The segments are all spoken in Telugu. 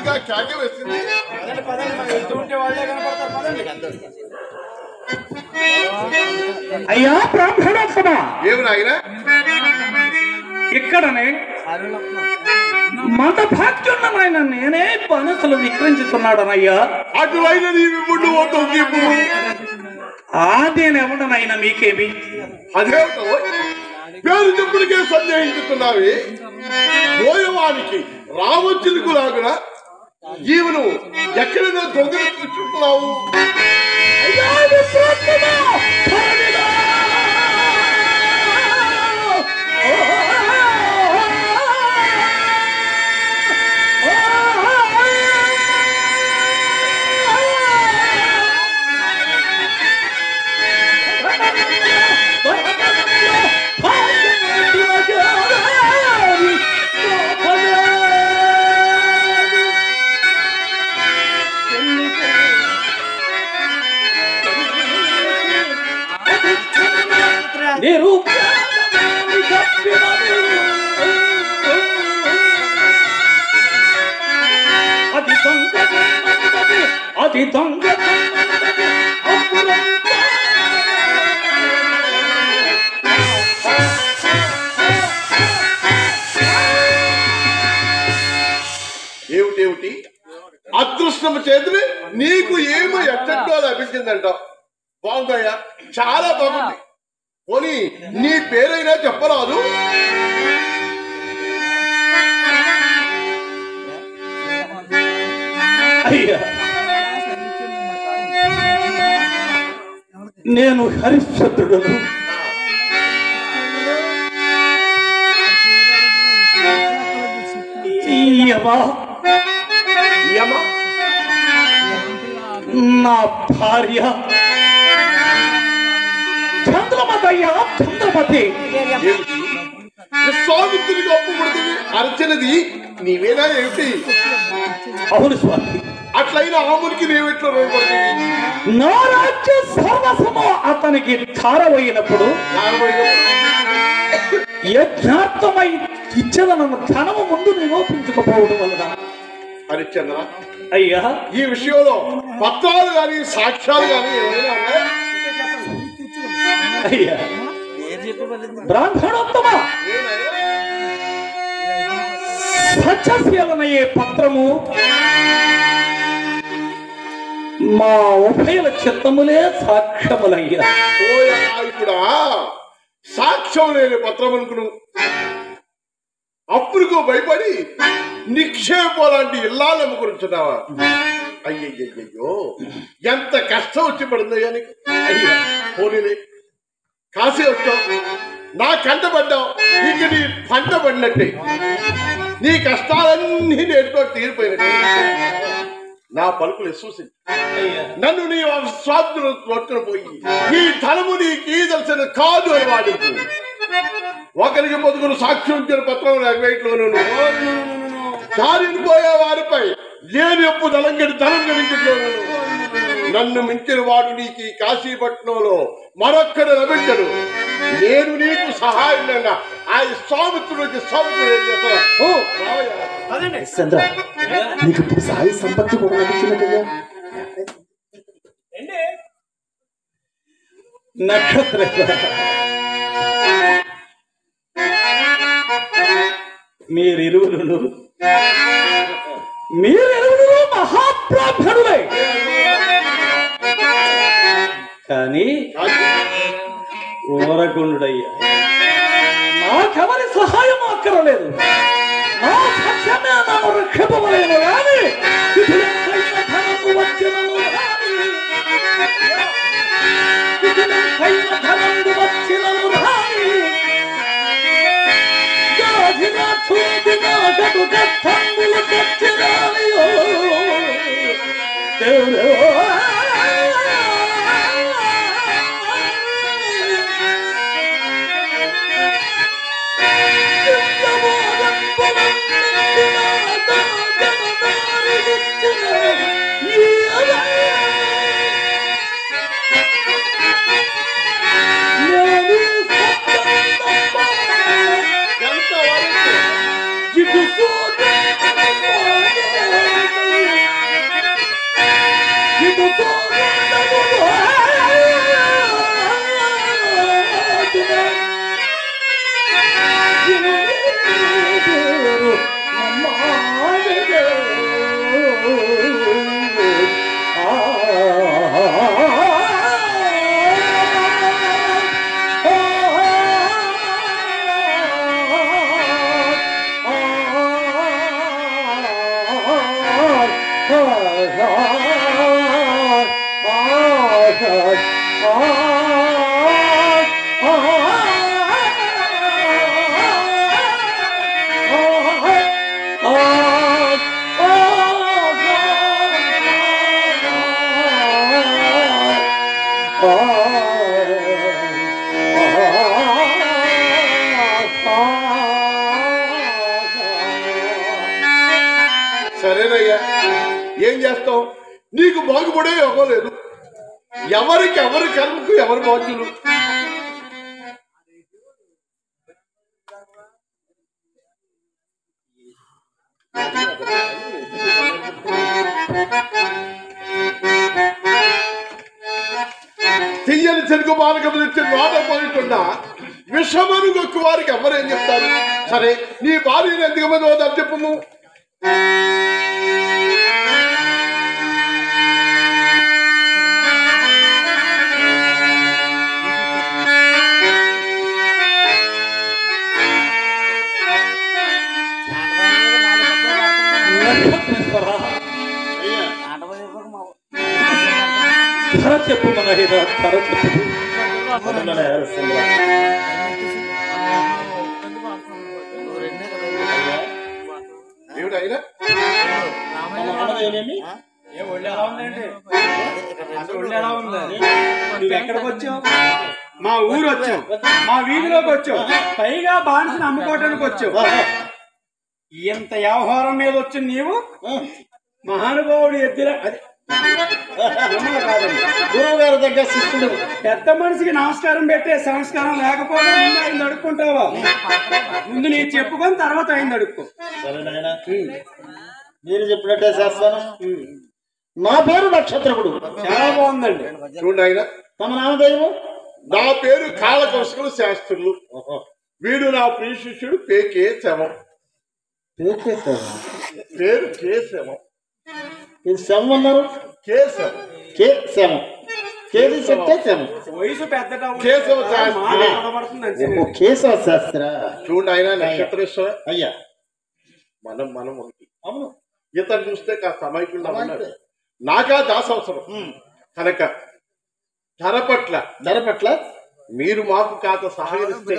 గట్టిగా కేక వేసింది. అయ్యా బ్రాహ్మణోత్తమ, ఏమి నాయనా? ఇక్కడనే మత భాగ్యున్న నాయన నేనే పనసలు విక్రయించుతున్నాడనయ్యా. అటువైన నీవి ముందు నేనెవడనైనా మీకేమి? అదేమిటో పేరు చెప్పుడికే సందేహించుతున్నావి. పోయేవానికి రామచిలుకు లాగున జీవను ఎక్కడైనా దొంగలు కూర్చుంటున్నావు. అది దొంగ ఏమిటేమిటి అదృష్టము చేతులు నీకు ఏమో ఎట్టో లభించిందంటావు. బాగుందయ్యా, చాలా బాగుంది. పోనీ నీ పేరైనా చెప్పరాదు? అయ్యా, నేను హరిశ్చంద్రుడను. నా భార్య చంద్రమతయ్యా, చంద్రమతి. విశ్వామిత్రుడికి ఒప్పుకొడుతుంది అర్చనది నీవేనా ఏమిటి? అవును స్వామి. అట్లయినా ఆమునికి నీవెట్లో రుణపడుతుంది. నా రాజ్య సర్వస్వము అతనికి ధారవైనప్పుడు యజ్ఞార్థమై ఇచ్చదన ధనము ముందు నిరూపించకపోవడం వలన. హరిశ్చంద్ర, అయ్యా, ఈ విషయంలో పత్రాలు గాని సాక్ష్యాలు గాని ఏమైనా ఉన్నాయా? అయ్యా బ్రాహ్మణోత్తమ, సత్యశీలనయ్యే పత్రము మా ఉభయల చిత్తములే సాక్ష్యములయ్యా. ఇప్పుడు సాక్ష్యం లేని పత్రం అనుకును అప్పుడుకో భయపడి నిక్షేపాలాంటి ఇల్లాలు అమ్ముకుంటున్నావా? అయ్యయ్యో, ఎంత కష్టం వచ్చి పడిందయ్యా నీకు. అయ్యా పోనీలే, కాశీ వచ్చావు, నా కంట పడ్డావు, ఇంక నీ పంట పడినట్టే. నీ కష్టాలన్నీ నేటితో తీరిపోయినట్టే. నా పలుకులు చూసి నన్ను నీ స్వార్థులు పట్టుకుని పోయి ఈ ధనము నీకు ఈదలసిన కాదు అని వాడుకు. ఒకరికి పొదుగులు సాక్ష్యం ఇచ్చిన పత్రం వేయట్లోనూ దారిని పోయే వారిపై లేని ఎప్పు ధనం గడించట్లోనూ నన్ను మించిన వాడు నీకు ఈ కాశీపట్నంలో మరొక్కడ లభించడు. నేను నీకు సహాయంగా ఆ స్వామిత్రుడికి నీకు ఇప్పుడు సాయి సంపత్తి కూడా లభించినట్టయ్యా. నక్షత్ర మీరిరువురు మహాబ్రాహ్మణులే, కానీ ఊరగుండుడయ్యా, నాకెవరి సహాయం అక్కరలేదు. నా సత్యమే నన్ను రక్షింపవలేను కానీ సరేనయ్యా, ఏం చేస్తావు? నీకు బాగుపడే యోగం లేదు. ఎవరికి ఎవరి కర్మకు ఎవరు బాధ్యులు. తీయని చెరుకు బాలకం తెచ్చి నోటపోయికుండా విషమను గొక్కు వారికి ఎవరేం చెప్తారు? సరే, నీ భార్యను ఎందుకు మంది వద్దాం చెప్పు. చెప్పు మనహిత ధర చెప్పు. ఏమిటైనా నువ్వు ఎక్కడికి వచ్చావు? మా ఊరు వచ్చావు, మా వీధిలోకి వచ్చావు, పైగా బానిసను అమ్ముకోవటానికి వచ్చావు. ఇంత వ్యవహారం మీద వచ్చి నీవు మహానుభావుడు ఎద్దుల కాదండి, గురువు గారి దగ్గర శిష్యుడు. పెద్ద మనిషికి నమస్కారం పెట్టే సంస్కారం లేకపోతే ముందు ఆయన అడుక్కుంటావా? ముందు నేను చెప్పుకొని తర్వాత ఆయన అడుక్కో. మీరు చెప్పినట్టే చేస్తాను. నా పేరు నక్షత్రకుడు. చాలా బాగుందండి. చూడండి ఆయన, తమ నామధేయము? నా పేరు కాళకౌశకులు శాస్త్రులు. వీడు నా ప్రియ శిష్యుడు పేకే శవం. పేరు కేశవం. ఇది శవం అన్నారు? కేశవం. కే శవం. కేది చెప్తే శవం. వయసు పెద్ద కేశవ శాస్త్రి. కేశవ శాస్త్ర. చూడండి ఆయన, నక్షత్రేశ్వర అయ్యా. మనం ఒకటి. అవును, ఇతను చూస్తే కాస్త అమాయకుడు ఉన్నాడు. నాకా దాస అవసరం కనుక ధర పట్ల మీరు మాకు కాస్త సహకరిస్తే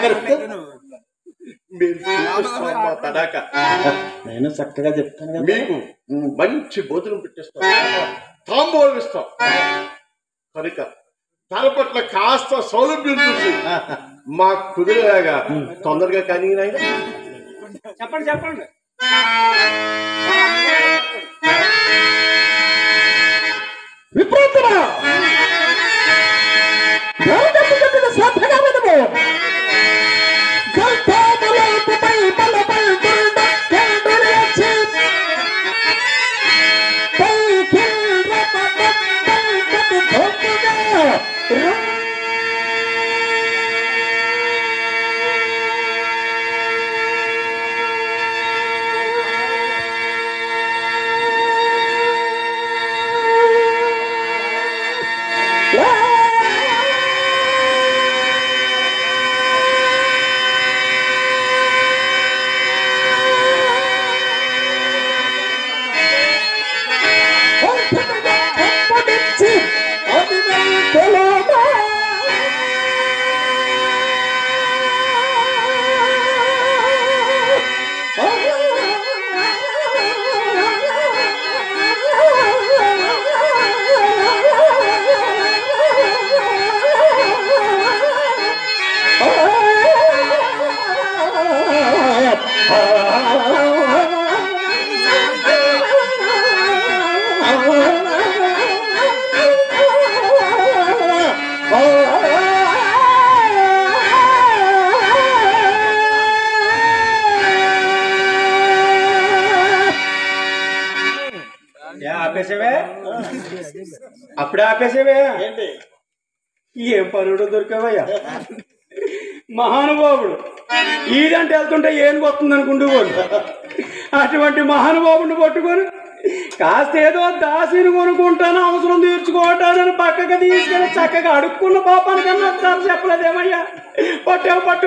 తడాక నేను చక్కగా చెప్తాను. మీకు మంచి భోజనం పెట్టిస్తాం, తాంబూలం ఇస్తాం. కనుక ధర పట్ల కాస్త సౌలభ్యం చూసి మా కుదిరేలాగా తొందరగా కానీ నాయన చెప్పండి చెప్పండి. విపరీతమా శ్రద్ధగా వినము. ఆపేసావే? అప్పుడే ఆపేసేవే ఏంటి ఏం పనుడు దొరికావయ్యా మహానుభావుడు ఈడంటే వెళ్తుంటే ఏం వస్తుంది అనుకుంటూ అటువంటి మహానుభావుడిని పట్టుకొని కాస్త ఏదో దాసిని కొనుక్కుంటాను అవసరం తీర్చుకోవటానని పక్కకి తీసుకెళ్ళి చక్కగా అడుక్కున్న పాపానికన్నా చెప్పలేదేమయ్యా పట్టు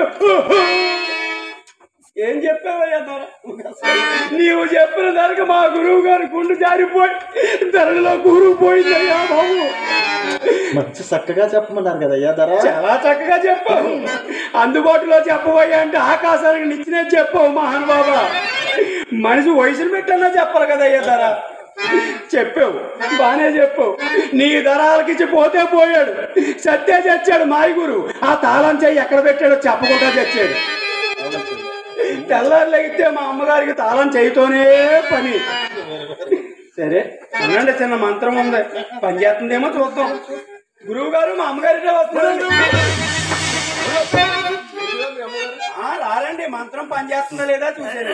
ఏం చెప్పావయ్యా ధర నీవు చెప్పిన ధరకు మా గురువు గారి గుండు జారిపోయి ధరలో కూరుకుపోయిందయ్యా బాబు మంచి చక్కగా చెప్పమన్నారు కదయ్యా ధర చాలా చక్కగా చెప్పావు అందుబాటులో చెప్పబోయా అంటే ఆకాశానికి నిచ్చినే చెప్పావు మహానుభావా మనిషి వయసును పెట్టన్నా చెప్పాలి కదయ్యా ధర చెప్పావు బానే చెప్పావు నీ ధరాలకిచ్చి పోతే పోయాడు సత్తే చచ్చాడు మాయగురు ఆ తాళం చెయ్యి ఎక్కడ పెట్టాడో చెప్పకుండా చచ్చాడు తెల్లారు లెగితే మా అమ్మగారికి తాళం చేయితోనే పని సరే అనండి చిన్న మంత్రం ఉంది పని చేస్తుందేమో చూద్దాం గురువు గారు మా అమ్మగారి వస్తున్నారు రారండి మంత్రం పని చేస్తుందా లేదా చూసాను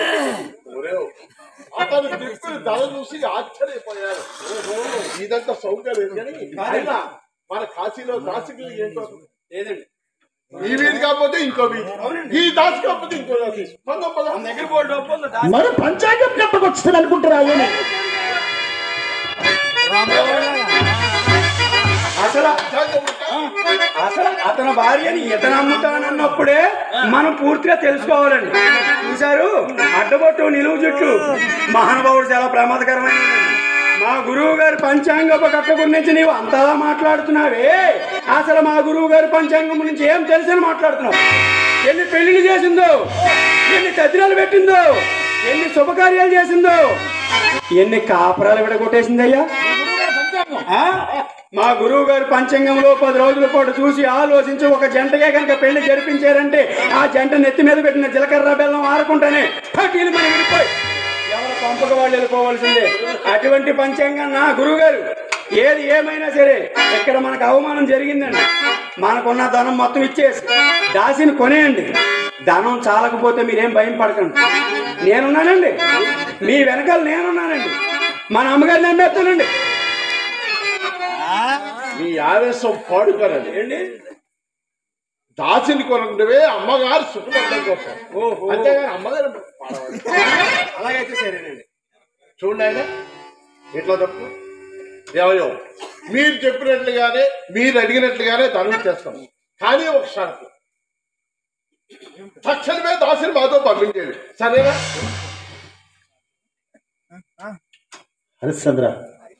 అతను చెప్పిన ధర చూసి ఆశ్చర్యపోయారు ఇదంతా సౌకర్యం కానీ అయినా మన కాశీలో దాసికులు ఏంటో లేదండి ఈ వీధి కాకపోతే ఇంకో వీధి ఈ దాసి కాకపోతే ఇంకో దాసి దగ్గర పోటీ మరి పంచాంగం చెప్పకొచ్చుతాను అనుకుంటారా అసలు అతని భార్యని ఇతను అమ్ముతానన్నప్పుడే మనం పూర్తిగా తెలుసుకోవాలండి చూశారు అడ్డబొట్టు నిలువు జుట్టు మహానుభావుడు చాలా ప్రమాదకరమైన మా గురువు గారి పంచాంగపు కట్ట గురించి నీవు అంతలా మాట్లాడుతున్నావే అసలు మా గురువు గారి పంచాంగం గురించి ఏం తెలుసని మాట్లాడుతున్నావు ఎన్ని పెళ్లిళ్ళు చేసిందో ఎన్ని తద్దినాలు పెట్టిందో ఎన్ని శుభకార్యాలు చేసిందో ఎన్ని కాపురాలు విడగొట్టేసిందయ్యా మా గురువు గారు పంచాంగంలో 10 రోజుల పాటు చూసి ఆలోచించి ఒక జంటగా కనుక పెళ్లి జరిపించారంటే ఆ జంట నెత్తి మీద పెట్టిన జీలకర్ర బెల్లం ఆరకుండానే పటీలు మనం విడిపోయి ఎవరి పంపక వాళ్ళు వెళ్ళిపోవాల్సిందే అటువంటి పంచాంగం నా గురువు గారు ఏది ఏమైనా సరే ఇక్కడ మనకు అవమానం జరిగిందండి మనకున్న ధనం మొత్తం ఇచ్చేసి దాసిని కొనేయండి ధనం చాలకపోతే మీరేం భయం పడకండి నేనున్నానండి మీ వెనకాల నేనున్నానండి మన అమ్మగారిని నమ్మేస్తానండి మీ ఆవేశం పాడుకోరండి ఏంటి దాసిని కొనుండవే అమ్మగారు సుఖపడడం కోసం అంతేగాని అమ్మగారు అలాగైతే సరేనండి చూడండి ఆయన ఎట్లా తప్పు ఏమయ్యో మీరు చెప్పినట్లుగానే మీరు అడిగినట్లుగానే ధనం చేస్తాం కానీ ఒక షరతు తక్షణమే దాసిని మాతో పంపించేది సరేనా హరిశ్చంద్ర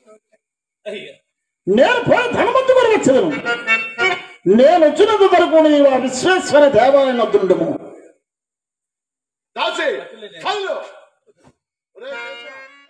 నేను పోయి ధనమంతు కూడా వచ్చేదను నేను వచ్చినంత వరకు నీవు ఆ విశ్వేశ్వర దేవాలయం వద్దుండము దాసి కళ్ళు